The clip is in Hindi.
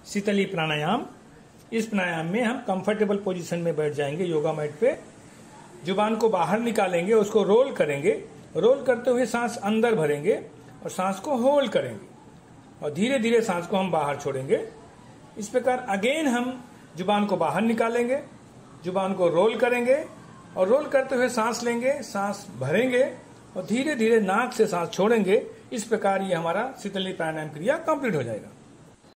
शीतली प्राणायाम। इस प्राणायाम में हम कंफर्टेबल पोजीशन में बैठ जाएंगे योगा मैट पे। जुबान को बाहर निकालेंगे, उसको रोल करेंगे। रोल करते हुए सांस अंदर भरेंगे और सांस को होल्ड करेंगे और धीरे धीरे सांस को हम बाहर छोड़ेंगे। इस प्रकार अगेन हम जुबान को बाहर निकालेंगे, जुबान को रोल करेंगे और रोल करते हुए सांस लेंगे, सांस भरेंगे और धीरे धीरे नाक से सांस छोड़ेंगे। इस प्रकार ये हमारा शीतली प्राणायाम क्रिया कंप्लीट हो जाएगा।